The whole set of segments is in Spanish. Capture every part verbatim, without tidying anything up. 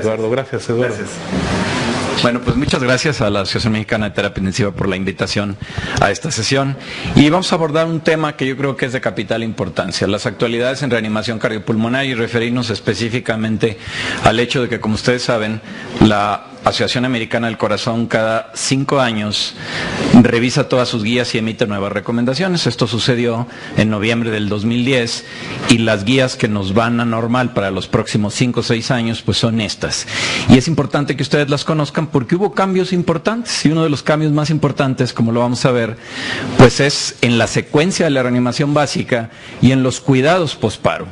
Eduardo, gracias, Eduardo. Gracias. Bueno, pues muchas gracias a la Asociación Mexicana de Terapia Intensiva por la invitación a esta sesión. Y vamos a abordar un tema que yo creo que es de capital importancia, las actualidades en reanimación cardiopulmonar, y referirnos específicamente al hecho de que, como ustedes saben, la Asociación Americana del Corazón cada cinco años revisa todas sus guías y emite nuevas recomendaciones. Esto sucedió en noviembre del dos mil diez, y las guías que nos van a normal para los próximos cinco o seis años pues son estas. Y es importante que ustedes las conozcan porque hubo cambios importantes, y uno de los cambios más importantes, como lo vamos a ver, pues es en la secuencia de la reanimación básica y en los cuidados posparo.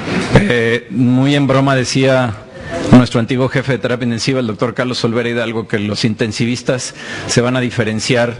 Eh, muy en broma decía nuestro antiguo jefe de terapia intensiva, el doctor Carlos Olvera Hidalgo, que los intensivistas se van a diferenciar,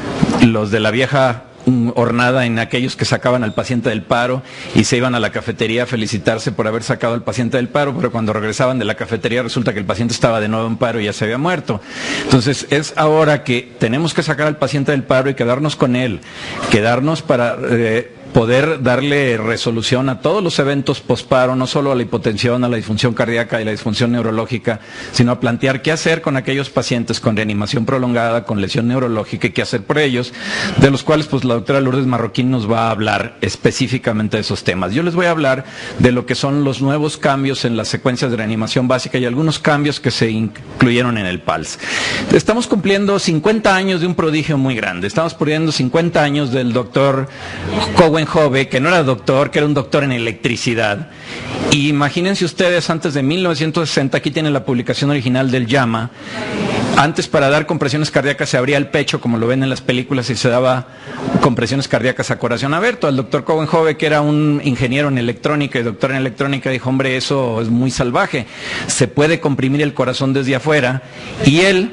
los de la vieja hornada, en aquellos que sacaban al paciente del paro y se iban a la cafetería a felicitarse por haber sacado al paciente del paro, pero cuando regresaban de la cafetería resulta que el paciente estaba de nuevo en paro y ya se había muerto. Entonces es ahora que tenemos que sacar al paciente del paro y quedarnos con él, quedarnos para eh, poder darle resolución a todos los eventos posparo, no solo a la hipotensión, a la disfunción cardíaca y la disfunción neurológica, sino a plantear qué hacer con aquellos pacientes con reanimación prolongada, con lesión neurológica, y qué hacer por ellos, de los cuales pues la doctora Lourdes Marroquín nos va a hablar específicamente de esos temas. Yo les voy a hablar de lo que son los nuevos cambios en las secuencias de reanimación básica y algunos cambios que se incluyeron en el P A L S. Estamos cumpliendo cincuenta años de un prodigio muy grande. Estamos cumpliendo cincuenta años del doctor Cowen Hove, que no era doctor, que era un doctor en electricidad. Y imagínense ustedes, antes de mil novecientos sesenta, aquí tienen la publicación original del JAMA. Antes, para dar compresiones cardíacas se abría el pecho, como lo ven en las películas, y se daba compresiones cardíacas a corazón abierto. El doctor Cowen Hove, que era un ingeniero en electrónica y doctor en electrónica, dijo: hombre, eso es muy salvaje, se puede comprimir el corazón desde afuera. Y él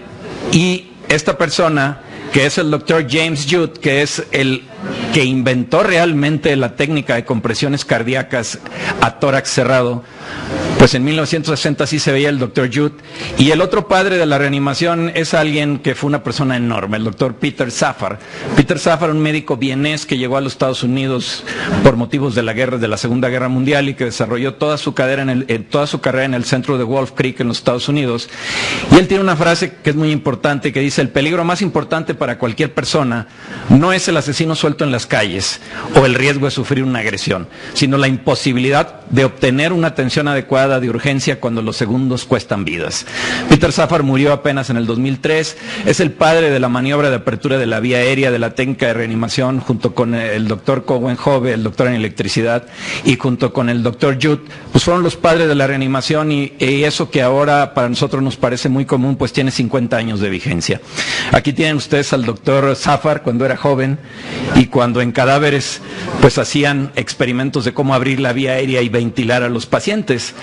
y esta persona, que es el doctor James Judd, que es el que inventó realmente la técnica de compresiones cardíacas a tórax cerrado, pues en mil novecientos sesenta sí se veía el doctor Judd. Y el otro padre de la reanimación es alguien que fue una persona enorme, el doctor Peter Safar. Peter Safar, un médico vienés que llegó a los Estados Unidos por motivos de la guerra, de la Segunda Guerra Mundial, y que desarrolló toda su, cadera en el, en toda su carrera en el centro de Wolf Creek en los Estados Unidos. Y él tiene una frase que es muy importante, que dice: el peligro más importante para cualquier persona no es el asesino suelto en las calles o el riesgo de sufrir una agresión, sino la imposibilidad de obtener una atención adecuada de urgencia cuando los segundos cuestan vidas. Peter Safar murió apenas en el dos mil tres, es el padre de la maniobra de apertura de la vía aérea de la técnica de reanimación, junto con el doctor Cowen Hove, el doctor en electricidad, y junto con el doctor Judd, pues fueron los padres de la reanimación, y, y eso que ahora para nosotros nos parece muy común, pues tiene cincuenta años de vigencia. Aquí tienen ustedes al doctor Safar cuando era joven, y cuando en cadáveres pues hacían experimentos de cómo abrir la vía aérea y ventilar a los pacientes.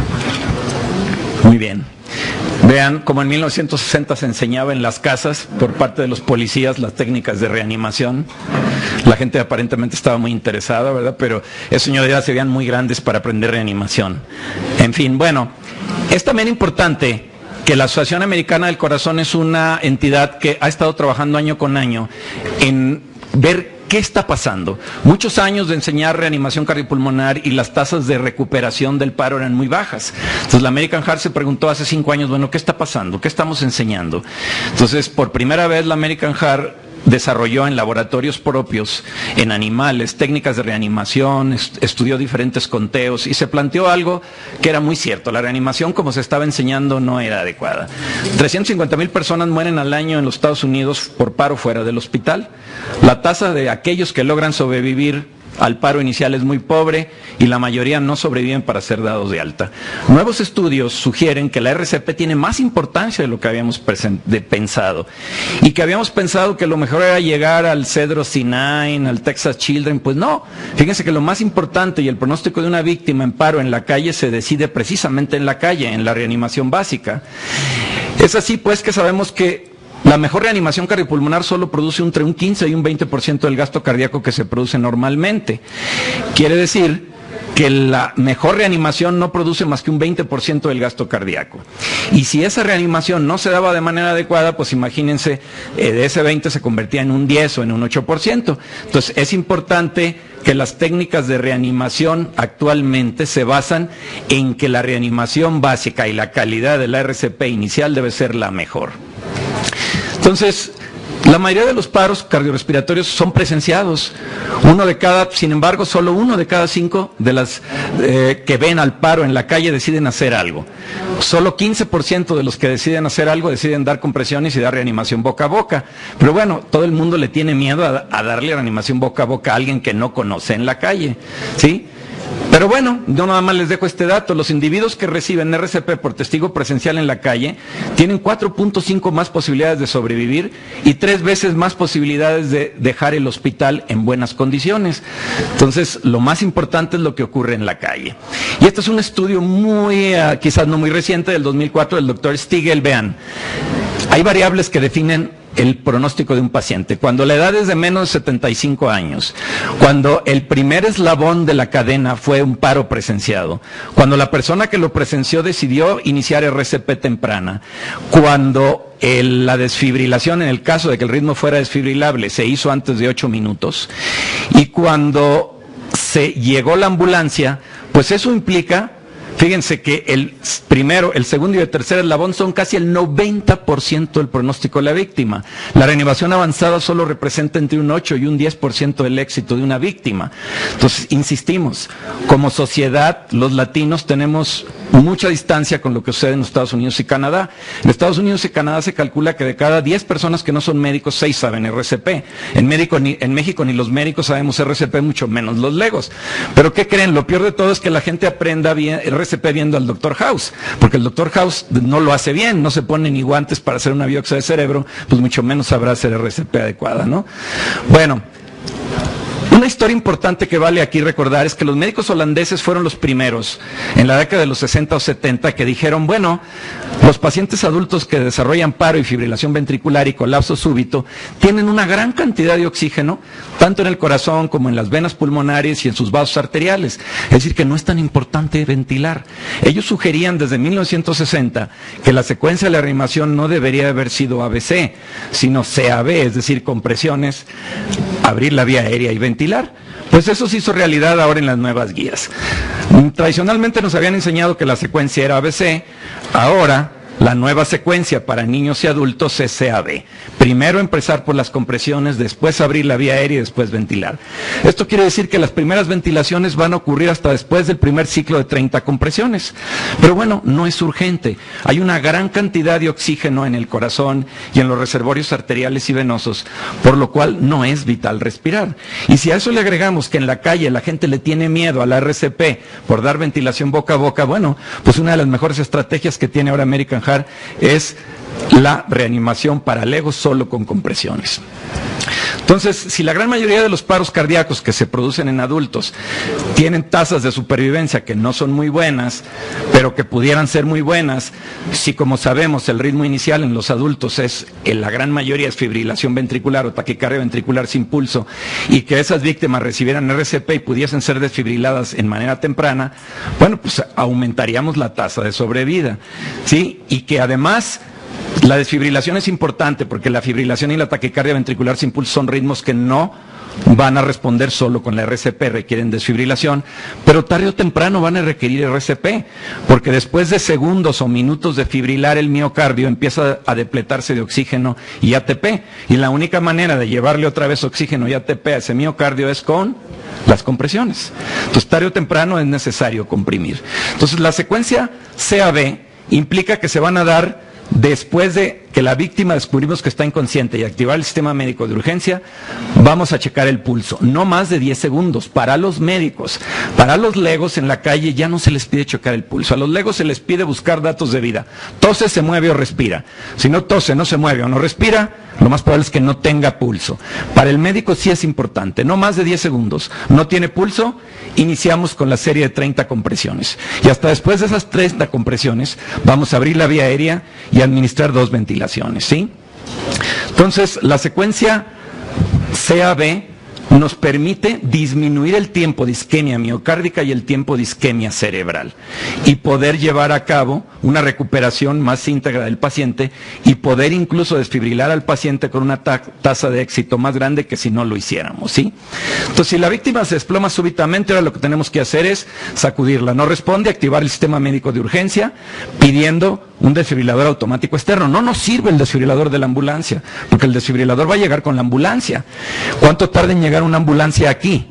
Muy bien. Vean cómo en mil novecientos sesenta se enseñaba en las casas por parte de los policías las técnicas de reanimación. La gente aparentemente estaba muy interesada, ¿verdad? Pero esos señores ya se veían muy grandes para aprender reanimación. En fin, bueno, es también importante que la Asociación Americana del Corazón es una entidad que ha estado trabajando año con año en ver ¿qué está pasando? Muchos años de enseñar reanimación cardiopulmonar y las tasas de recuperación del paro eran muy bajas. Entonces la American Heart se preguntó hace cinco años, bueno, ¿qué está pasando? ¿Qué estamos enseñando? Entonces, por primera vez la American Heart desarrolló en laboratorios propios, en animales, técnicas de reanimación, est estudió diferentes conteos y se planteó algo que era muy cierto: la reanimación como se estaba enseñando no era adecuada. trescientas cincuenta mil personas mueren al año en los Estados Unidos por paro fuera del hospital. La tasa de aquellos que logran sobrevivir al paro inicial es muy pobre y la mayoría no sobreviven para ser dados de alta. Nuevos estudios sugieren que la R C P tiene más importancia de lo que habíamos de pensado, y que habíamos pensado que lo mejor era llegar al Cedro Sinai, al Texas Children. Pues no, fíjense que lo más importante y el pronóstico de una víctima en paro en la calle se decide precisamente en la calle, en la reanimación básica. Es así pues que sabemos que la mejor reanimación cardiopulmonar solo produce entre un quince y un veinte por ciento del gasto cardíaco que se produce normalmente. Quiere decir que la mejor reanimación no produce más que un veinte por ciento del gasto cardíaco. Y si esa reanimación no se daba de manera adecuada, pues imagínense, eh, de ese veinte se convertía en un diez o en un ocho por ciento. Entonces es importante que las técnicas de reanimación actualmente se basan en que la reanimación básica y la calidad de la R C P inicial debe ser la mejor. Entonces, la mayoría de los paros cardiorrespiratorios son presenciados. Uno de cada, sin embargo, solo uno de cada cinco de las eh, que ven al paro en la calle deciden hacer algo. Solo quince por ciento de los que deciden hacer algo deciden dar compresiones y dar reanimación boca a boca. Pero bueno, todo el mundo le tiene miedo a, a darle reanimación boca a boca a alguien que no conoce en la calle, ¿sí? Pero bueno, yo nada más les dejo este dato. Los individuos que reciben R C P por testigo presencial en la calle tienen cuatro punto cinco más posibilidades de sobrevivir y tres veces más posibilidades de dejar el hospital en buenas condiciones. Entonces, lo más importante es lo que ocurre en la calle. Y este es un estudio muy, uh, quizás no muy reciente, del dos mil cuatro, del doctor Stigel. Vean, hay variables que definen el pronóstico de un paciente. Cuando la edad es de menos de setenta y cinco años, cuando el primer eslabón de la cadena fue un paro presenciado, cuando la persona que lo presenció decidió iniciar R C P temprana, cuando el, la desfibrilación, en el caso de que el ritmo fuera desfibrilable, se hizo antes de ocho minutos, y cuando se llegó la ambulancia, pues eso implica, fíjense que el primero, el segundo y el tercer eslabón son casi el noventa por ciento del pronóstico de la víctima. La reanimación avanzada solo representa entre un ocho y un diez por ciento del éxito de una víctima. Entonces, insistimos, como sociedad, los latinos tenemos mucha distancia con lo que sucede en los Estados Unidos y Canadá. En Estados Unidos y Canadá se calcula que de cada diez personas que no son médicos, seis saben R C P. En, médico, ni, en México ni los médicos sabemos R C P, mucho menos los legos. Pero ¿qué creen? Lo peor de todo es que la gente aprenda bien R C P viendo al doctor House, porque el doctor House no lo hace bien, no se pone ni guantes para hacer una biopsia de cerebro, pues mucho menos sabrá hacer R C P adecuada, ¿no? Bueno, una historia importante que vale aquí recordar es que los médicos holandeses fueron los primeros en la década de los sesenta o setenta que dijeron, bueno, los pacientes adultos que desarrollan paro y fibrilación ventricular y colapso súbito tienen una gran cantidad de oxígeno, tanto en el corazón como en las venas pulmonares y en sus vasos arteriales. Es decir, que no es tan importante ventilar. Ellos sugerían desde mil novecientos sesenta que la secuencia de la reanimación no debería haber sido A B C, sino C A B, es decir, compresiones, abrir la vía aérea y ventilar. Pues eso se hizo realidad ahora en las nuevas guías. Tradicionalmente nos habían enseñado que la secuencia era A B C, ahora la nueva secuencia para niños y adultos es C A B. Primero empezar por las compresiones, después abrir la vía aérea y después ventilar. Esto quiere decir que las primeras ventilaciones van a ocurrir hasta después del primer ciclo de treinta compresiones. Pero bueno, no es urgente. Hay una gran cantidad de oxígeno en el corazón y en los reservorios arteriales y venosos, por lo cual no es vital respirar. Y si a eso le agregamos que en la calle la gente le tiene miedo a la R C P por dar ventilación boca a boca, bueno, pues una de las mejores estrategias que tiene ahora American Heart es la reanimación para legos solo con compresiones. Entonces, si la gran mayoría de los paros cardíacos que se producen en adultos tienen tasas de supervivencia que no son muy buenas, pero que pudieran ser muy buenas, si como sabemos el ritmo inicial en los adultos es, en la gran mayoría es fibrilación ventricular o taquicardia ventricular sin pulso, y que esas víctimas recibieran R C P y pudiesen ser desfibriladas en manera temprana, bueno, pues aumentaríamos la tasa de sobrevida, ¿sí? Y que además la desfibrilación es importante porque la fibrilación y la taquicardia ventricular sin pulso son ritmos que no van a responder solo con la R C P, requieren desfibrilación, pero tarde o temprano van a requerir R C P, porque después de segundos o minutos de fibrilar el miocardio empieza a depletarse de oxígeno y A T P, y la única manera de llevarle otra vez oxígeno y A T P a ese miocardio es con las compresiones. Entonces tarde o temprano es necesario comprimir. Entonces la secuencia C A B implica que se van a dar después de que la víctima descubrimos que está inconsciente y activar el sistema médico de urgencia, vamos a checar el pulso, no más de diez segundos, para los médicos. Para los legos en la calle ya no se les pide checar el pulso, a los legos se les pide buscar datos de vida. Tose, se mueve o respira. Si no tose, no se mueve o no respira, lo más probable es que no tenga pulso. Para el médico sí es importante, no más de diez segundos. No tiene pulso, iniciamos con la serie de treinta compresiones. Y hasta después de esas treinta compresiones, vamos a abrir la vía aérea y administrar dos ventilaciones, ¿sí? Entonces, la secuencia C A B nos permite disminuir el tiempo de isquemia miocárdica y el tiempo de isquemia cerebral y poder llevar a cabo una recuperación más íntegra del paciente y poder incluso desfibrilar al paciente con una ta tasa de éxito más grande que si no lo hiciéramos, ¿sí? Entonces, si la víctima se desploma súbitamente, ahora lo que tenemos que hacer es sacudirla. No responde, activar el sistema médico de urgencia pidiendo un desfibrilador automático externo. No nos sirve el desfibrilador de la ambulancia, porque el desfibrilador va a llegar con la ambulancia. ¿Cuánto tarda en llegar una ambulancia aquí?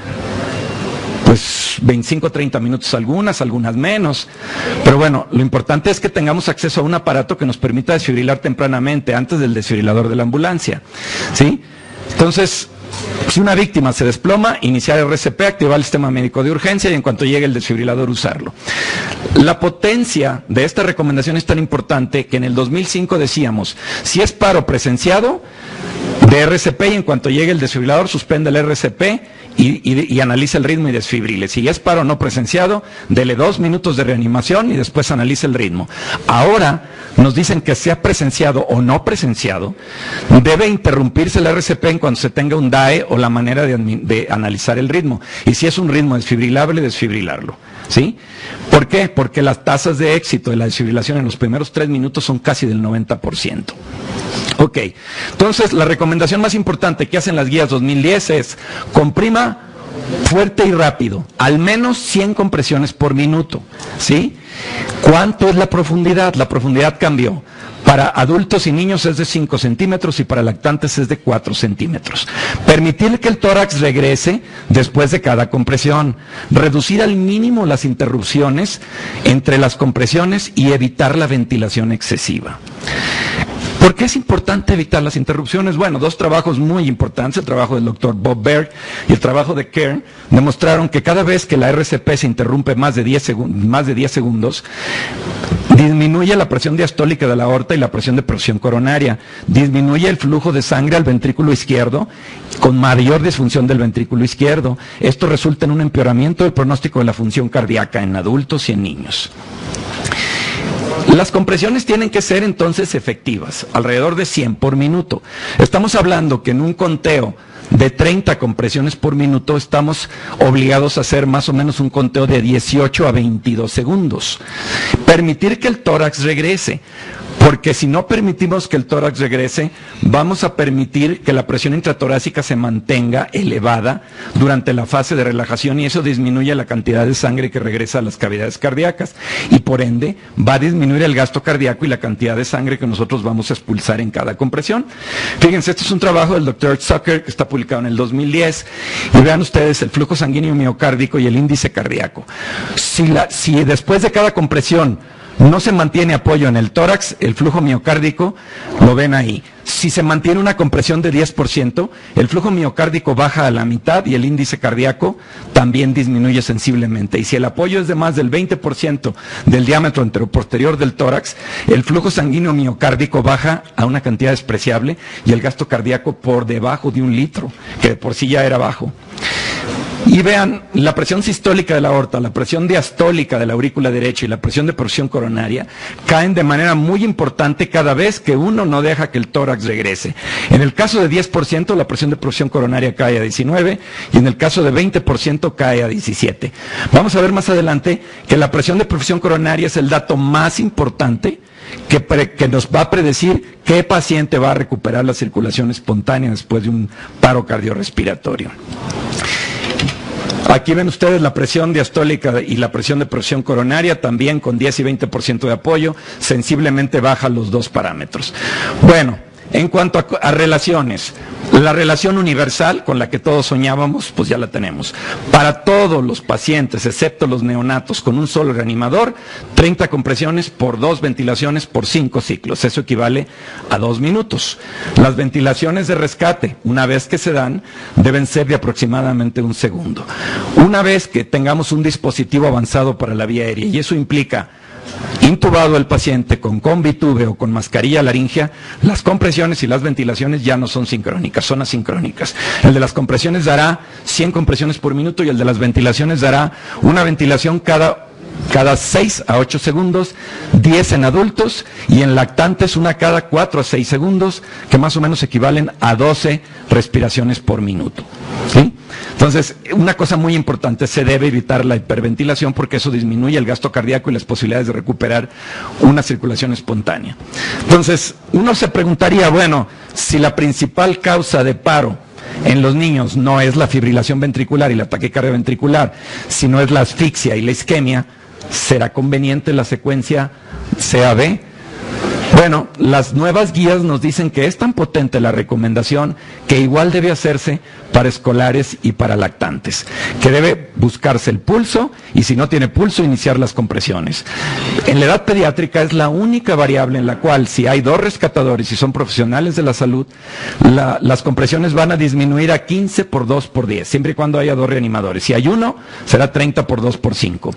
Pues veinticinco a treinta minutos algunas, algunas menos. Pero bueno, lo importante es que tengamos acceso a un aparato que nos permita desfibrilar tempranamente, antes del desfibrilador de la ambulancia, ¿sí? Entonces, si una víctima se desploma, iniciar R C P, activar el sistema médico de urgencia y en cuanto llegue el desfibrilador usarlo. La potencia de esta recomendación es tan importante que en el dos mil cinco decíamos, si es paro presenciado, de R C P y en cuanto llegue el desfibrilador suspende el R C P y, y, y analiza el ritmo y desfibrile. Si es paro no presenciado, dele dos minutos de reanimación y después analiza el ritmo. Ahora nos dicen que sea presenciado o no presenciado, debe interrumpirse el R C P en cuanto se tenga un D A E o la manera de, de analizar el ritmo. Y si es un ritmo desfibrilable, desfibrilarlo, ¿sí? ¿Por qué? Porque las tasas de éxito de la desfibrilación en los primeros tres minutos son casi del noventa por ciento. Ok, entonces la recomendación más importante que hacen las guías dos mil diez es comprima fuerte y rápido, al menos cien compresiones por minuto, ¿sí? ¿Cuánto es la profundidad? La profundidad cambió. Para adultos y niños es de cinco centímetros y para lactantes es de cuatro centímetros. Permitir que el tórax regrese después de cada compresión. Reducir al mínimo las interrupciones entre las compresiones y evitar la ventilación excesiva. ¿Por qué es importante evitar las interrupciones? Bueno, dos trabajos muy importantes, el trabajo del doctor Bob Berg y el trabajo de Kern, demostraron que cada vez que la R C P se interrumpe más de diez, más de diez segundos, disminuye la presión diastólica de la aorta y la presión de presión coronaria, disminuye el flujo de sangre al ventrículo izquierdo, con mayor disfunción del ventrículo izquierdo. Esto resulta en un empeoramiento del pronóstico de la función cardíaca en adultos y en niños. Las compresiones tienen que ser entonces efectivas, alrededor de cien por minuto. Estamos hablando que en un conteo de treinta compresiones por minuto estamos obligados a hacer más o menos un conteo de dieciocho a veintidós segundos. Permitir que el tórax regrese, porque si no permitimos que el tórax regrese, vamos a permitir que la presión intratorácica se mantenga elevada durante la fase de relajación y eso disminuye la cantidad de sangre que regresa a las cavidades cardíacas y por ende va a disminuir el gasto cardíaco y la cantidad de sangre que nosotros vamos a expulsar en cada compresión. Fíjense, este es un trabajo del doctor Zucker que está publicado en el dos mil diez y vean ustedes el flujo sanguíneo miocárdico y el índice cardíaco. Si, la, si después de cada compresión no se mantiene apoyo en el tórax, el flujo miocárdico, lo ven ahí. Si se mantiene una compresión de diez por ciento, el flujo miocárdico baja a la mitad y el índice cardíaco también disminuye sensiblemente. Y si el apoyo es de más del veinte por ciento del diámetro anteroposterior del tórax, el flujo sanguíneo miocárdico baja a una cantidad despreciable y el gasto cardíaco por debajo de un litro, que de por sí ya era bajo. Y vean, la presión sistólica de la aorta, la presión diastólica de la aurícula derecha y la presión de presión coronaria caen de manera muy importante cada vez que uno no deja que el tórax regrese. En el caso de diez por ciento, la presión de presión coronaria cae a diecinueve y en el caso de veinte por ciento cae a diecisiete. Vamos a ver más adelante que la presión de presión coronaria es el dato más importante que, pre, que nos va a predecir qué paciente va a recuperar la circulación espontánea después de un paro cardiorrespiratorio. Aquí ven ustedes la presión diastólica y la presión de presión coronaria, también con diez y veinte por ciento de apoyo, sensiblemente baja los dos parámetros. Bueno, en cuanto a, a relaciones, la relación universal con la que todos soñábamos, pues ya la tenemos. Para todos los pacientes, excepto los neonatos, con un solo reanimador, treinta compresiones por dos ventilaciones por cinco ciclos. Eso equivale a dos minutos. Las ventilaciones de rescate, una vez que se dan, deben ser de aproximadamente un segundo. Una vez que tengamos un dispositivo avanzado para la vía aérea, y eso implica intubado el paciente con combitube o con mascarilla laringea, las compresiones y las ventilaciones ya no son sincrónicas, son asincrónicas. El de las compresiones dará cien compresiones por minuto y el de las ventilaciones dará una ventilación cada cada seis a ocho segundos, diez en adultos, y en lactantes una cada cuatro a seis segundos, que más o menos equivalen a doce respiraciones por minuto. ¿Sí? Entonces, una cosa muy importante, se debe evitar la hiperventilación porque eso disminuye el gasto cardíaco y las posibilidades de recuperar una circulación espontánea. Entonces, uno se preguntaría, bueno, si la principal causa de paro en los niños no es la fibrilación ventricular y la taquicardia ventricular, sino es la asfixia y la isquemia, ¿será conveniente la secuencia C A B? Bueno, las nuevas guías nos dicen que es tan potente la recomendación que igual debe hacerse para escolares y para lactantes, que debe buscarse el pulso y si no tiene pulso iniciar las compresiones. En la edad pediátrica es la única variable en la cual si hay dos rescatadores y son profesionales de la salud, la, las compresiones van a disminuir a quince por dos por diez, siempre y cuando haya dos reanimadores. Si hay uno, será treinta por dos por cinco.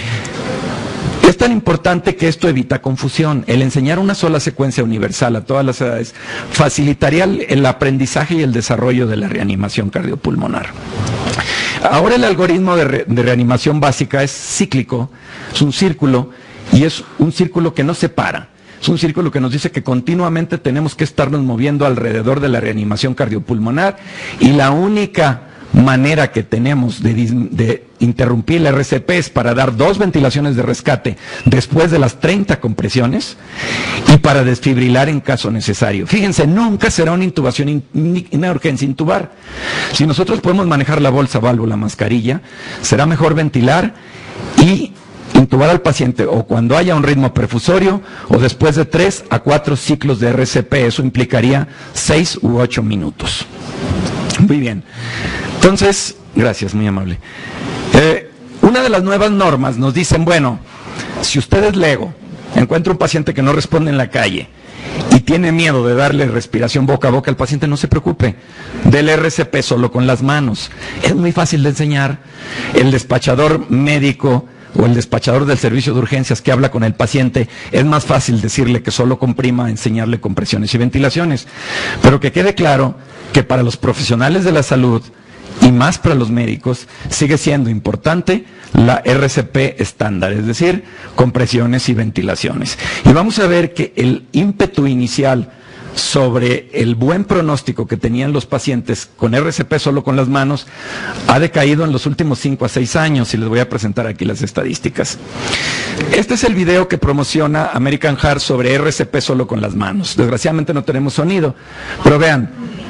Es tan importante que esto evita confusión. El enseñar una sola secuencia universal a todas las edades facilitaría el, el aprendizaje y el desarrollo de la reanimación cardiopulmonar. Ahora el algoritmo de, re, de reanimación básica es cíclico, es un círculo y es un círculo que no se para. Es un círculo que nos dice que continuamente tenemos que estarnos moviendo alrededor de la reanimación cardiopulmonar y la única manera que tenemos de, de interrumpir la R C P es para dar dos ventilaciones de rescate después de las treinta compresiones y para desfibrilar en caso necesario. Fíjense, nunca será una intubación, in, una urgencia intubar. Si nosotros podemos manejar la bolsa, válvula, mascarilla, será mejor ventilar y intubar al paciente o cuando haya un ritmo perfusorio o después de tres a cuatro ciclos de R C P. Eso implicaría seis u ocho minutos. Muy bien. Entonces, gracias, muy amable. Eh, una de las nuevas normas nos dicen, bueno, si usted es lego, encuentra un paciente que no responde en la calle y tiene miedo de darle respiración boca a boca al paciente, no se preocupe, dele R C P solo con las manos. Es muy fácil de enseñar. El despachador médico o el despachador del servicio de urgencias que habla con el paciente, es más fácil decirle que solo comprima, enseñarle compresiones y ventilaciones. Pero que quede claro que para los profesionales de la salud y más para los médicos sigue siendo importante la R C P estándar, es decir, compresiones y ventilaciones. Y vamos a ver que el ímpetu inicial sobre el buen pronóstico que tenían los pacientes con R C P solo con las manos ha decaído en los últimos cinco a seis años y les voy a presentar aquí las estadísticas. Este es el video que promociona American Heart sobre R C P solo con las manos. Desgraciadamente no tenemos sonido, pero vean,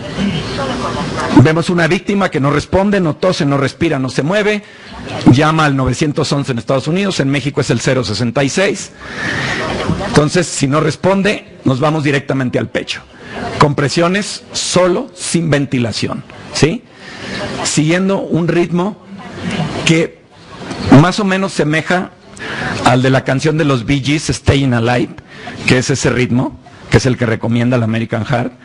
vemos una víctima que no responde, no tose, no respira, no se mueve, llama al nueve once en Estados Unidos, en México es el cero sesenta y seis. Entonces, si no responde, nos vamos directamente al pecho. Compresiones solo, sin ventilación, ¿sí? Siguiendo un ritmo que más o menos semeja al de la canción de los Bee Gees, Staying Alive, que es ese ritmo, que es el que recomienda la American Heart.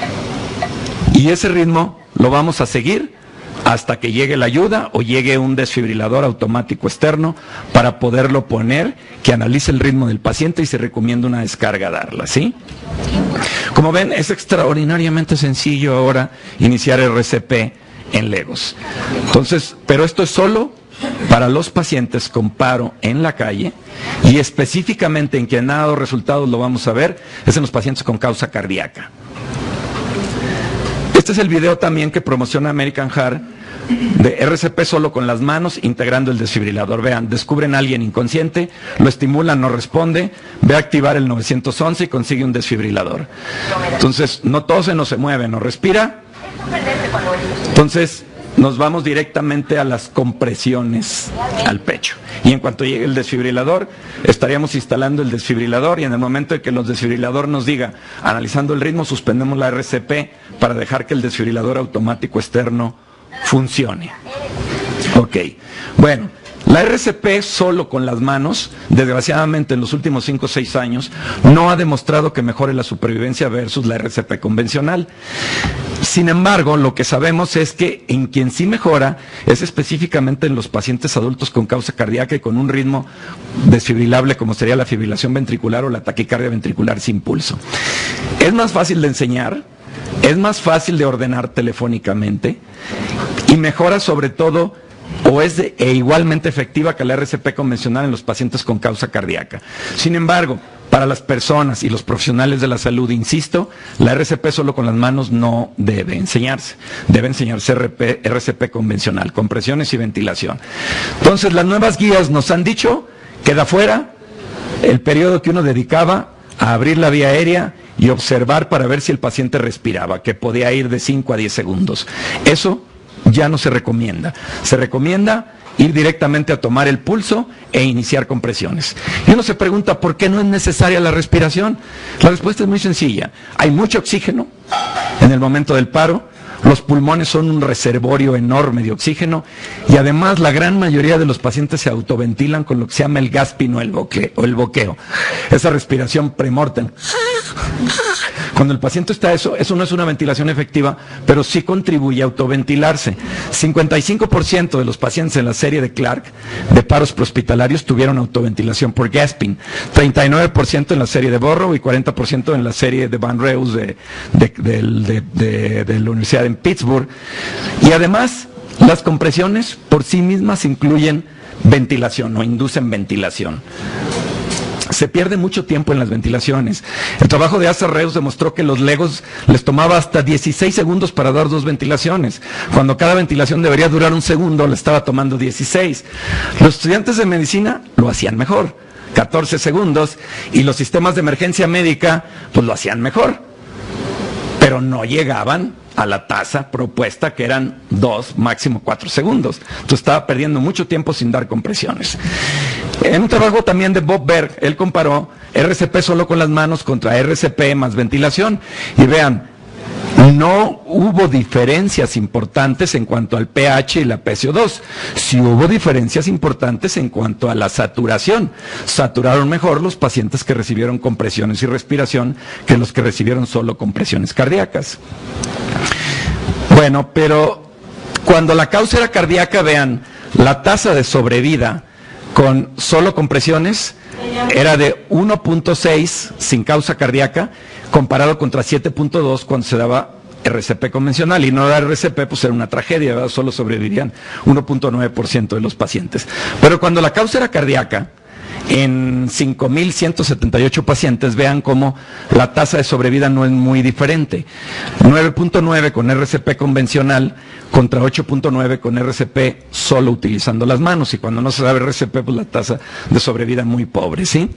Y ese ritmo lo vamos a seguir hasta que llegue la ayuda o llegue un desfibrilador automático externo para poderlo poner, que analice el ritmo del paciente y se recomienda una descarga darla, ¿sí? Como ven, es extraordinariamente sencillo ahora iniciar R C P en legos. Entonces, pero esto es solo para los pacientes con paro en la calle y específicamente en quien ha dado resultados, lo vamos a ver, es en los pacientes con causa cardíaca. Este es el video también que promociona American Heart de R C P solo con las manos, integrando el desfibrilador. Vean, descubren a alguien inconsciente, lo estimulan, no responde, ve a activar el nueve once y consigue un desfibrilador. Entonces, no tose, no se mueve, no respira. Entonces, nos vamos directamente a las compresiones al pecho. Y en cuanto llegue el desfibrilador, estaríamos instalando el desfibrilador y en el momento en que el desfibrilador nos diga, analizando el ritmo, suspendemos la R C P para dejar que el desfibrilador automático externo funcione. Ok, bueno, la R C P solo con las manos, desgraciadamente en los últimos cinco o seis años, no ha demostrado que mejore la supervivencia versus la R C P convencional. Sin embargo, lo que sabemos es que en quien sí mejora es específicamente en los pacientes adultos con causa cardíaca y con un ritmo desfibrilable como sería la fibrilación ventricular o la taquicardia ventricular sin pulso. Es más fácil de enseñar, es más fácil de ordenar telefónicamente y mejora sobre todo o es de, e igualmente efectiva que la R C P convencional en los pacientes con causa cardíaca. Sin embargo, para las personas y los profesionales de la salud, insisto, la R C P solo con las manos no debe enseñarse. Debe enseñarse R P, R C P convencional, compresiones y ventilación. Entonces, las nuevas guías nos han dicho, queda fuera el periodo que uno dedicaba a abrir la vía aérea y observar para ver si el paciente respiraba, que podía ir de cinco a diez segundos. Eso ya no se recomienda. Se recomienda ir directamente a tomar el pulso e iniciar compresiones. Y uno se pregunta, ¿por qué no es necesaria la respiración? La respuesta es muy sencilla. Hay mucho oxígeno en el momento del paro, los pulmones son un reservorio enorme de oxígeno y además la gran mayoría de los pacientes se autoventilan con lo que se llama el gasping o el boqueo, o el boqueo. Esa respiración premortem. Cuando el paciente está eso, eso no es una ventilación efectiva, pero sí contribuye a autoventilarse. cincuenta y cinco por ciento de los pacientes en la serie de Clark de paros prehospitalarios tuvieron autoventilación por gasping, treinta y nueve por ciento en la serie de Burrow y cuarenta por ciento en la serie de Van Reus de, de, de, de, de, de la Universidad en Pittsburgh. Y además, las compresiones por sí mismas incluyen ventilación o inducen ventilación. Se pierde mucho tiempo en las ventilaciones. El trabajo de Asa Reus demostró que los legos les tomaba hasta dieciséis segundos para dar dos ventilaciones. Cuando cada ventilación debería durar un segundo, le estaba tomando dieciséis. Los estudiantes de medicina lo hacían mejor, catorce segundos, y los sistemas de emergencia médica pues lo hacían mejor, pero no llegaban a la tasa propuesta, que eran dos, máximo cuatro segundos. Entonces estaba perdiendo mucho tiempo sin dar compresiones. En un trabajo también de Bob Berg, él comparó R C P solo con las manos contra R C P más ventilación. Y vean, no hubo diferencias importantes en cuanto al pH y la P C O dos. Sí hubo diferencias importantes en cuanto a la saturación. Saturaron mejor los pacientes que recibieron compresiones y respiración que los que recibieron solo compresiones cardíacas. Bueno, pero cuando la causa era cardíaca, vean, la tasa de sobrevida con solo compresiones era de uno punto seis sin causa cardíaca, comparado contra siete punto dos cuando se daba R C P convencional, y no dar R C P pues era una tragedia, ¿verdad? Solo sobrevivirían uno punto nueve por ciento de los pacientes. Pero cuando la causa era cardíaca, en cinco mil ciento setenta y ocho pacientes, vean cómo la tasa de sobrevida no es muy diferente. nueve punto nueve con R C P convencional contra ocho punto nueve con R C P solo utilizando las manos, y cuando no se sabe R C P, pues la tasa de sobrevida muy pobre, ¿sí?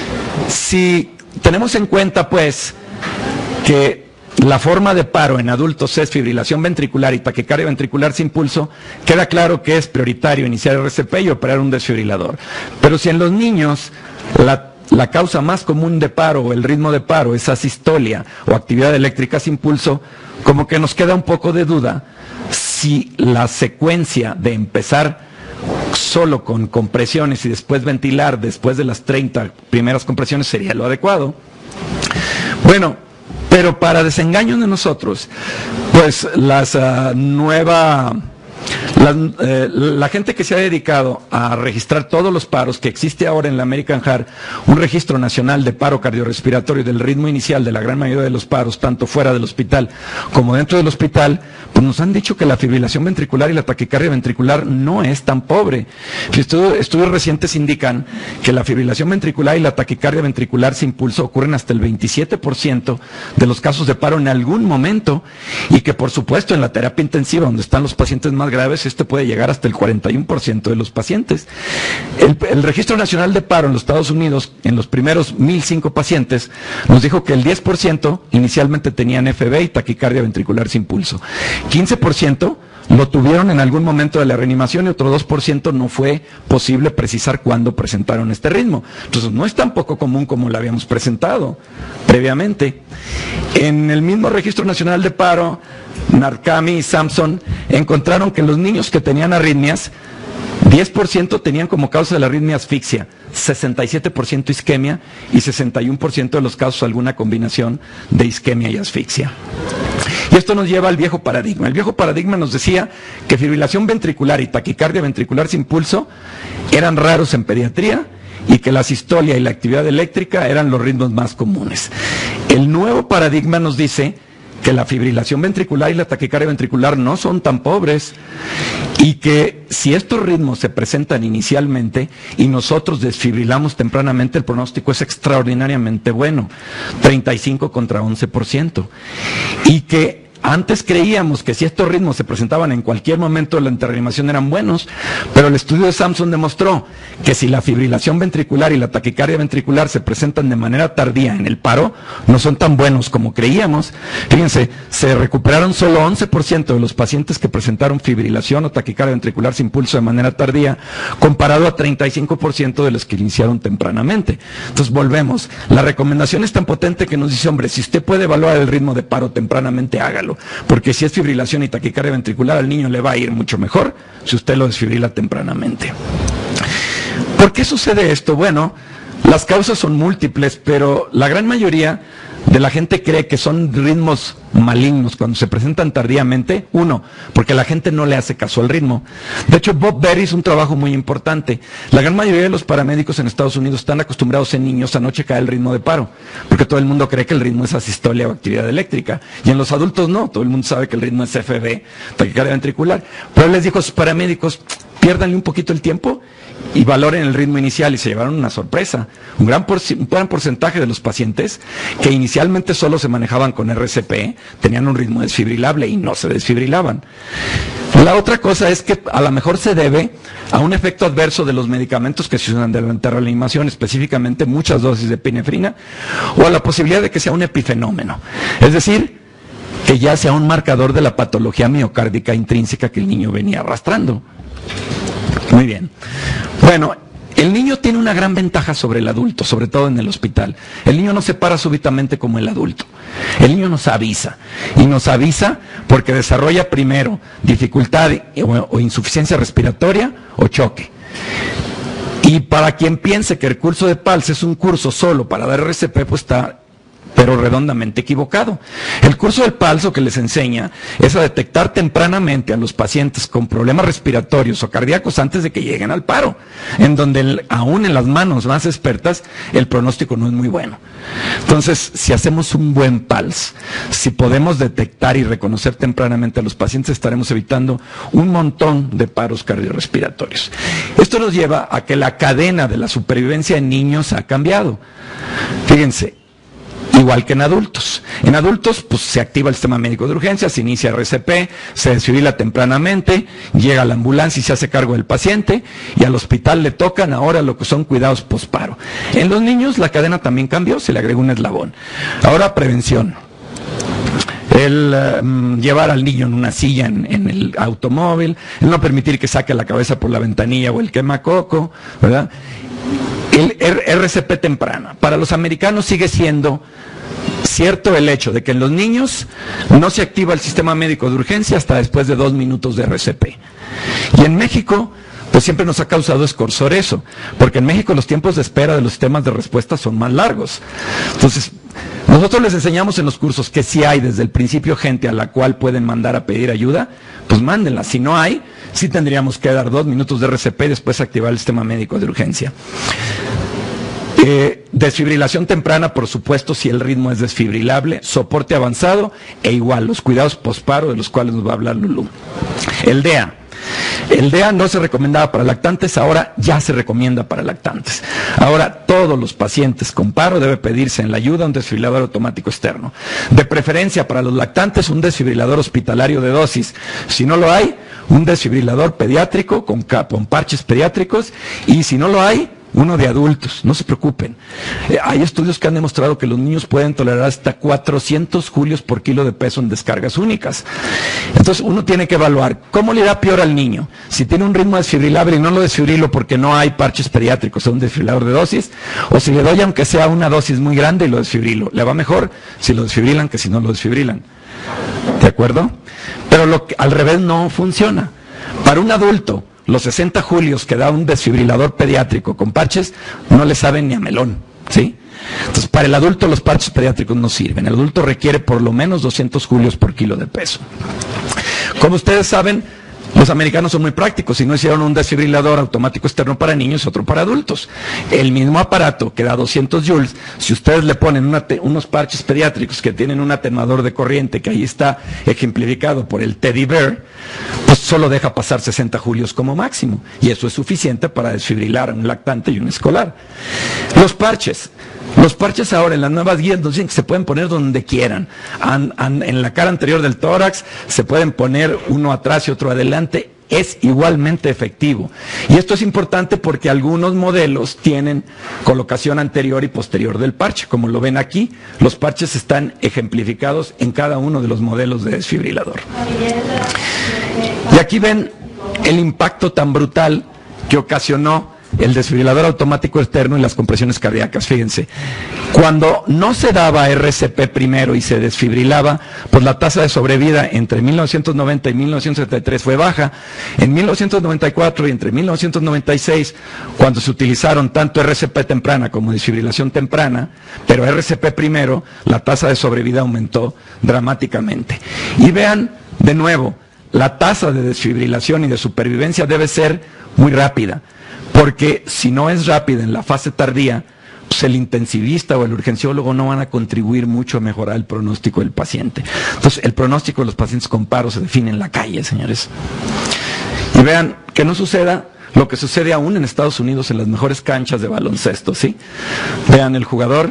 Si tenemos en cuenta, pues, que la forma de paro en adultos es fibrilación ventricular y taquicardia ventricular sin pulso, queda claro que es prioritario iniciar R C P y operar un desfibrilador. Pero si en los niños la, la causa más común de paro o el ritmo de paro es asistolia o actividad eléctrica sin pulso, como que nos queda un poco de duda si la secuencia de empezar solo con compresiones y después ventilar después de las treinta primeras compresiones sería lo adecuado. Bueno, pero para desengaño de nosotros, pues las uh, nueva, la, eh, la gente que se ha dedicado a registrar todos los paros, que existe ahora en la American Heart, un registro nacional de paro cardiorrespiratorio del ritmo inicial de la gran mayoría de los paros, tanto fuera del hospital como dentro del hospital, pues nos han dicho que la fibrilación ventricular y la taquicardia ventricular no es tan pobre. Estudios, estudios recientes indican que la fibrilación ventricular y la taquicardia ventricular sin pulso ocurren hasta el veintisiete por ciento de los casos de paro en algún momento, y que por supuesto en la terapia intensiva, donde están los pacientes más graves, este puede llegar hasta el cuarenta y uno por ciento de los pacientes. El, el Registro Nacional de Paro en los Estados Unidos, en los primeros mil cinco pacientes, nos dijo que el diez por ciento inicialmente tenían F B y taquicardia ventricular sin pulso. quince por ciento lo tuvieron en algún momento de la reanimación y otro dos por ciento no fue posible precisar cuándo presentaron este ritmo. Entonces no es tan poco común como lo habíamos presentado previamente. En el mismo Registro Nacional de Paro, Narkami y Samson encontraron que los niños que tenían arritmias, diez por ciento tenían como causa de la arritmia asfixia, sesenta y siete por ciento isquemia y sesenta y uno por ciento de los casos alguna combinación de isquemia y asfixia. Y esto nos lleva al viejo paradigma. El viejo paradigma nos decía que fibrilación ventricular y taquicardia ventricular sin pulso eran raros en pediatría y que la asistolia y la actividad eléctrica eran los ritmos más comunes. El nuevo paradigma nos dice que la fibrilación ventricular y la taquicardia ventricular no son tan pobres y que si estos ritmos se presentan inicialmente y nosotros desfibrilamos tempranamente, el pronóstico es extraordinariamente bueno, treinta y cinco contra once por ciento. Y que antes creíamos que si estos ritmos se presentaban en cualquier momento de la interreanimación eran buenos, pero el estudio de Samson demostró que si la fibrilación ventricular y la taquicardia ventricular se presentan de manera tardía en el paro, no son tan buenos como creíamos. Fíjense, se recuperaron solo once por ciento de los pacientes que presentaron fibrilación o taquicardia ventricular sin pulso de manera tardía, comparado a treinta y cinco por ciento de los que iniciaron tempranamente. Entonces volvemos, la recomendación es tan potente que nos dice, hombre, si usted puede evaluar el ritmo de paro tempranamente, hágalo. Porque si es fibrilación y taquicardia ventricular, al niño le va a ir mucho mejor si usted lo desfibrila tempranamente. ¿Por qué sucede esto? Bueno, las causas son múltiples, pero la gran mayoría de la gente cree que son ritmos malignos cuando se presentan tardíamente. Uno, porque la gente no le hace caso al ritmo. De hecho, Bob Berry hizo un trabajo muy importante. La gran mayoría de los paramédicos en Estados Unidos están acostumbrados en niños a no checar el ritmo de paro, porque todo el mundo cree que el ritmo es asistolia o actividad eléctrica, y en los adultos no, todo el mundo sabe que el ritmo es F B, taquicardia ventricular. Pero él les dijo a sus paramédicos, piérdanle un poquito el tiempo y valoren el ritmo inicial, y se llevaron una sorpresa. Un gran, por, un gran porcentaje de los pacientes que inicialmente solo se manejaban con R C P tenían un ritmo desfibrilable y no se desfibrilaban. La otra cosa es que a lo mejor se debe a un efecto adverso de los medicamentos que se usan durante la reanimación, específicamente muchas dosis de epinefrina, o a la posibilidad de que sea un epifenómeno. Es decir, que ya sea un marcador de la patología miocárdica intrínseca que el niño venía arrastrando. Muy bien. Bueno, el niño tiene una gran ventaja sobre el adulto, sobre todo en el hospital. El niño no se para súbitamente como el adulto. El niño nos avisa. Y nos avisa porque desarrolla primero dificultad o, o insuficiencia respiratoria o choque. Y para quien piense que el curso de P A L S es un curso solo para dar R C P, pues está pero redondamente equivocado. El curso del P A L S lo que les enseña es a detectar tempranamente a los pacientes con problemas respiratorios o cardíacos antes de que lleguen al paro, en donde el, aún en las manos más expertas el pronóstico no es muy bueno. Entonces, si hacemos un buen P A L S, si podemos detectar y reconocer tempranamente a los pacientes, estaremos evitando un montón de paros cardiorrespiratorios. Esto nos lleva a que la cadena de la supervivencia en niños ha cambiado. Fíjense, igual que en adultos. En adultos, pues se activa el sistema médico de urgencia, se inicia R C P, se desfibrila tempranamente, llega la ambulancia y se hace cargo del paciente, y al hospital le tocan ahora lo que son cuidados posparo. En los niños la cadena también cambió, se le agregó un eslabón. Ahora prevención. El um, llevar al niño en una silla en, en el automóvil, el no permitir que saque la cabeza por la ventanilla o el quemacoco, ¿verdad? El R C P temprana. Para los americanos sigue siendo cierto el hecho de que en los niños no se activa el sistema médico de urgencia hasta después de dos minutos de R C P. Y en México, pues siempre nos ha causado escorzor eso, porque en México los tiempos de espera de los sistemas de respuesta son más largos. Entonces, nosotros les enseñamos en los cursos que si hay desde el principio gente a la cual pueden mandar a pedir ayuda, pues mándenla. Si no hay, sí tendríamos que dar dos minutos de R C P y después activar el sistema médico de urgencia. Eh, desfibrilación temprana, por supuesto, si el ritmo es desfibrilable, soporte avanzado e igual, los cuidados posparo de los cuales nos va a hablar Lulú. El D E A. El D E A no se recomendaba para lactantes, ahora ya se recomienda para lactantes. Ahora todos los pacientes con paro debe pedirse en la ayuda un desfibrilador automático externo. De preferencia para los lactantes un desfibrilador hospitalario de dosis. Si no lo hay, un desfibrilador pediátrico con, con parches pediátricos, y si no lo hay, uno de adultos, no se preocupen. Eh, hay estudios que han demostrado que los niños pueden tolerar hasta cuatrocientos julios por kilo de peso en descargas únicas. Entonces uno tiene que evaluar cómo le da peor al niño. Si tiene un ritmo desfibrilable y no lo desfibrilo porque no hay parches pediátricos o un desfibrilador de dosis, o si le doy aunque sea una dosis muy grande y lo desfibrilo. Le va mejor si lo desfibrilan que si no lo desfibrilan. ¿De acuerdo? Pero lo que, al revés no funciona. Para un adulto, los sesenta julios que da un desfibrilador pediátrico con parches no le saben ni a melón, ¿sí? Entonces, para el adulto los parches pediátricos no sirven. El adulto requiere por lo menos doscientos julios por kilo de peso. Como ustedes saben, Los americanos son muy prácticos y no hicieron un desfibrilador automático externo para niños y otro para adultos. El mismo aparato que da doscientos joules, si ustedes le ponen una unos parches pediátricos que tienen un atenuador de corriente, que ahí está ejemplificado por el Teddy Bear, pues solo deja pasar sesenta julios como máximo. Y eso es suficiente para desfibrilar a un lactante y un escolar. Los parches. Los parches ahora en las nuevas guías nos dicen que se pueden poner donde quieran. An, an, en la cara anterior del tórax se pueden poner uno atrás y otro adelante. Es igualmente efectivo. Y esto es importante porque algunos modelos tienen colocación anterior y posterior del parche. Como lo ven aquí, los parches están ejemplificados en cada uno de los modelos de desfibrilador. Y aquí ven el impacto tan brutal que ocasionó el desfibrilador automático externo y las compresiones cardíacas. Fíjense, cuando no se daba R C P primero y se desfibrilaba, pues la tasa de sobrevida entre mil novecientos noventa y mil novecientos setenta y tres fue baja. En mil novecientos noventa y cuatro y entre mil novecientos noventa y seis, cuando se utilizaron tanto R C P temprana como desfibrilación temprana, pero R C P primero, la tasa de sobrevida aumentó dramáticamente. Y vean, de nuevo, la tasa de desfibrilación y de supervivencia debe ser muy rápida. Porque si no es rápida en la fase tardía, pues el intensivista o el urgenciólogo no van a contribuir mucho a mejorar el pronóstico del paciente. Entonces, el pronóstico de los pacientes con paro se define en la calle, señores. Y vean, que no suceda lo que sucede aún en Estados Unidos en las mejores canchas de baloncesto, ¿sí? Vean, el jugador,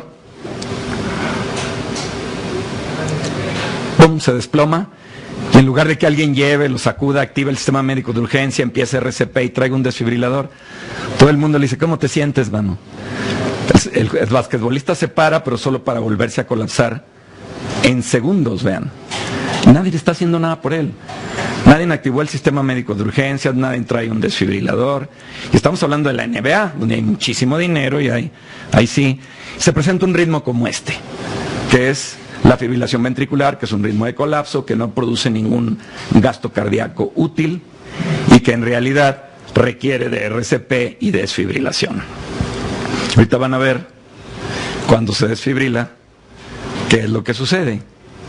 ¡pum!, se desploma. Y en lugar de que alguien lleve, lo sacuda, active el sistema médico de urgencia, empiece R C P y traiga un desfibrilador, todo el mundo le dice, ¿cómo te sientes, mano? El, el basquetbolista se para, pero solo para volverse a colapsar en segundos, vean. Nadie está haciendo nada por él. Nadie activó el sistema médico de urgencias, nadie trae un desfibrilador. Y estamos hablando de la N B A, donde hay muchísimo dinero y ahí, ahí sí se presenta un ritmo como este, que es la fibrilación ventricular, que es un ritmo de colapso, que no produce ningún gasto cardíaco útil y que en realidad requiere de R C P y desfibrilación. Ahorita van a ver, cuando se desfibrila, qué es lo que sucede.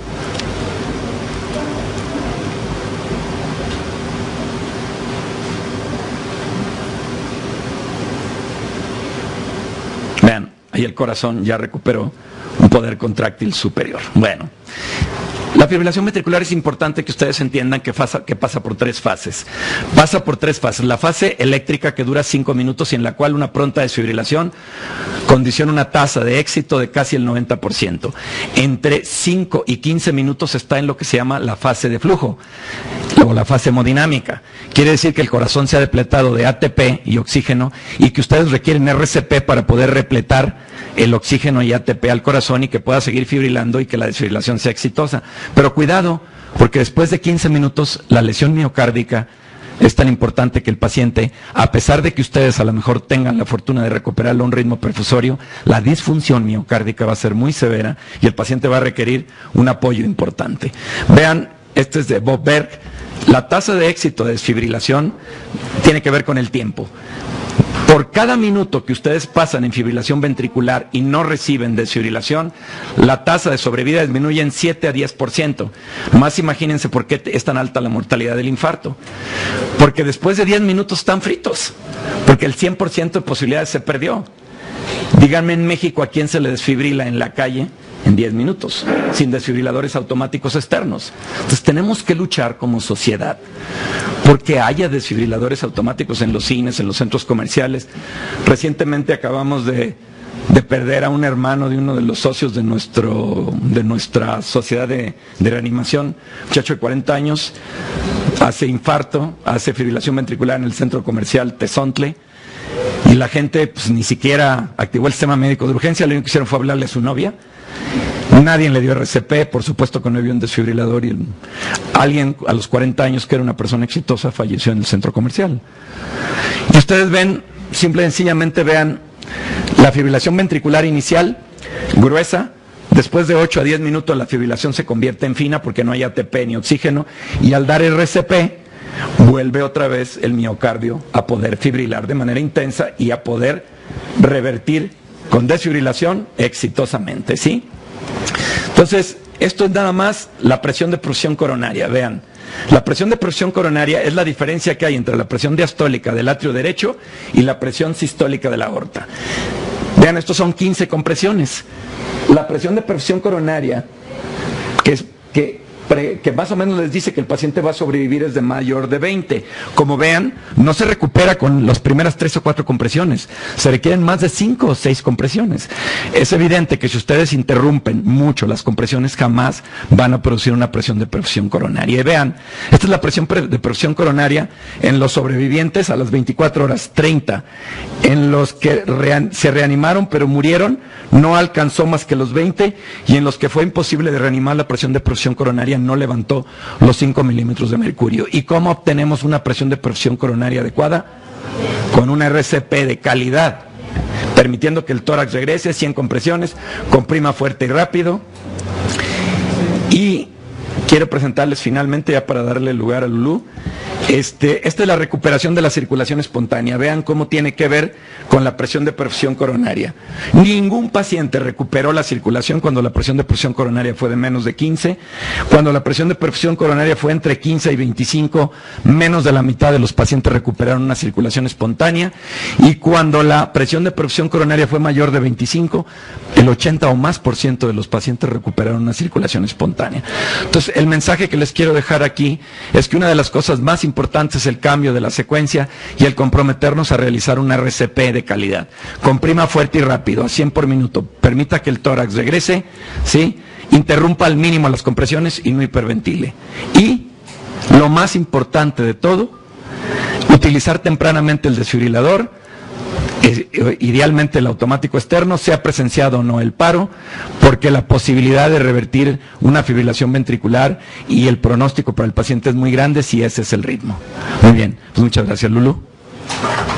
Vean, ahí el corazón ya recuperó un poder contráctil superior. Bueno, la fibrilación ventricular es importante que ustedes entiendan que pasa, que pasa por tres fases. Pasa por tres fases. La fase eléctrica, que dura cinco minutos y en la cual una pronta desfibrilación condiciona una tasa de éxito de casi el noventa por ciento. Entre cinco y quince minutos está en lo que se llama la fase de flujo, o la fase hemodinámica. Quiere decir que el corazón se ha depletado de A T P y oxígeno y que ustedes requieren R C P para poder repletar el oxígeno y A T P al corazón y que pueda seguir fibrilando y que la desfibrilación sea exitosa. Pero cuidado, porque después de quince minutos la lesión miocárdica es tan importante que el paciente, a pesar de que ustedes a lo mejor tengan la fortuna de recuperarlo a un ritmo perfusorio, la disfunción miocárdica va a ser muy severa y el paciente va a requerir un apoyo importante. Vean, este es de Bob Berg. La tasa de éxito de desfibrilación tiene que ver con el tiempo. Por cada minuto que ustedes pasan en fibrilación ventricular y no reciben desfibrilación, la tasa de sobrevida disminuye en siete a diez por ciento. Más imagínense por qué es tan alta la mortalidad del infarto. Porque después de diez minutos están fritos. Porque el cien por ciento de posibilidades se perdió. Díganme en México a quién se le desfibrila en la calle en diez minutos, sin desfibriladores automáticos externos. Entonces tenemos que luchar como sociedad porque haya desfibriladores automáticos en los cines, en los centros comerciales. Recientemente acabamos de, de perder a un hermano de uno de los socios de, nuestro, de nuestra sociedad de, de reanimación, un muchacho de cuarenta años, hace infarto, hace fibrilación ventricular en el centro comercial Tezontle, y la gente pues, ni siquiera activó el sistema médico de urgencia. Lo único que hicieron fue hablarle a su novia. Nadie le dio R C P, por supuesto que no había un desfibrilador, y el, alguien a los cuarenta años, que era una persona exitosa, falleció en el centro comercial. Y ustedes ven, simple y sencillamente vean la fibrilación ventricular inicial, gruesa. Después de ocho a diez minutos la fibrilación se convierte en fina porque no hay A T P ni oxígeno, y al dar R C P vuelve otra vez el miocardio a poder fibrilar de manera intensa y a poder revertir con desfibrilación exitosamente, ¿sí? Entonces, esto es nada más la presión de perfusión coronaria. Vean, La presión de perfusión coronaria es la diferencia que hay entre la presión diastólica del atrio derecho y la presión sistólica de la aorta. Vean, estos son quince compresiones. La presión de perfusión coronaria, que es que que más o menos les dice que el paciente va a sobrevivir, es de mayor de veinte. Como vean, no se recupera con las primeras tres o cuatro compresiones, se requieren más de cinco o seis compresiones. Es evidente que si ustedes interrumpen mucho las compresiones, jamás van a producir una presión de perfusión coronaria. Y vean, esta es la presión de perfusión coronaria en los sobrevivientes a las veinticuatro horas, treinta. En los que rean- se reanimaron pero murieron, no alcanzó más que los veinte, y en los que fue imposible de reanimar, la presión de perfusión coronaria no levantó los cinco milímetros de mercurio. ¿Y cómo obtenemos una presión de perfusión coronaria adecuada? Con una R C P de calidad, permitiendo que el tórax regrese, cien compresiones, comprima fuerte y rápido. Y quiero presentarles finalmente, ya para darle lugar a Lulú, Este, esta es la recuperación de la circulación espontánea. Vean cómo tiene que ver con la presión de perfusión coronaria. Ningún paciente recuperó la circulación cuando la presión de perfusión coronaria fue de menos de quince. Cuando la presión de perfusión coronaria fue entre quince y veinticinco, menos de la mitad de los pacientes recuperaron una circulación espontánea. Y cuando la presión de perfusión coronaria fue mayor de veinticinco, el ochenta o más por ciento de los pacientes recuperaron una circulación espontánea. Entonces, el mensaje que les quiero dejar aquí es que una de las cosas más importantes es el cambio de la secuencia y el comprometernos a realizar una R C P de calidad. Comprima fuerte y rápido, a cien por minuto. Permita que el tórax regrese, ¿sí? Interrumpa al mínimo las compresiones y no hiperventile. Y, lo más importante de todo, utilizar tempranamente el desfibrilador, idealmente el automático externo, sea presenciado o no el paro, porque la posibilidad de revertir una fibrilación ventricular y el pronóstico para el paciente es muy grande si ese es el ritmo. Muy bien, pues muchas gracias, Lulú.